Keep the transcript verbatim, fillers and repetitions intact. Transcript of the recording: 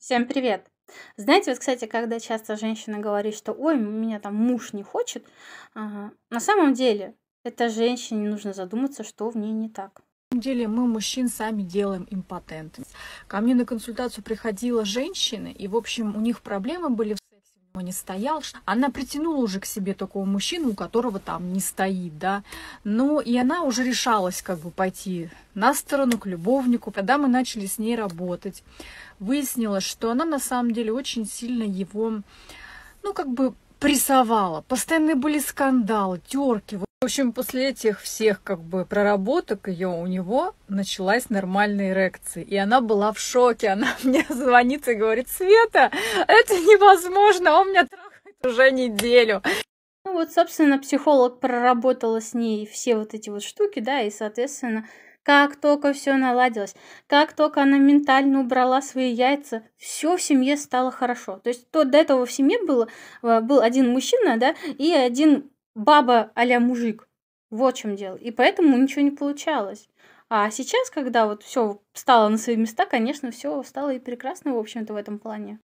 Всем привет! Знаете, вот, кстати, когда часто женщина говорит, что ой, меня там муж не хочет, ага, на самом деле это женщине нужно задуматься, что в ней не так. На самом деле мы мужчин сами делаем импотентами. Ко мне на консультацию приходила женщина, и, в общем, у них проблемы были в сексе, у него не стоял. Она притянула уже к себе такого мужчину, у которого там не стоит, да. Ну, и она уже решалась как бы пойти на сторону к любовнику. Когда мы начали с ней работать, выяснилось, что она на самом деле очень сильно его, ну, как бы прессовала. Постоянно были скандалы, терки. В общем, после этих всех как бы проработок ее у него началась нормальная эрекция. И она была в шоке. Она мне звонит и говорит: Света, это невозможно, он меня трахает уже неделю. Ну вот, собственно, психолог проработала с ней все вот эти вот штуки, да, и, соответственно, как только все наладилось, как только она ментально убрала свои яйца, все в семье стало хорошо. То есть то до этого в семье было, э, был один мужчина, да, и один баба а-ля мужик. Вот в чём дело. И поэтому ничего не получалось. А сейчас, когда вот все стало на свои места, конечно, все стало и прекрасно, в общем-то, в этом плане.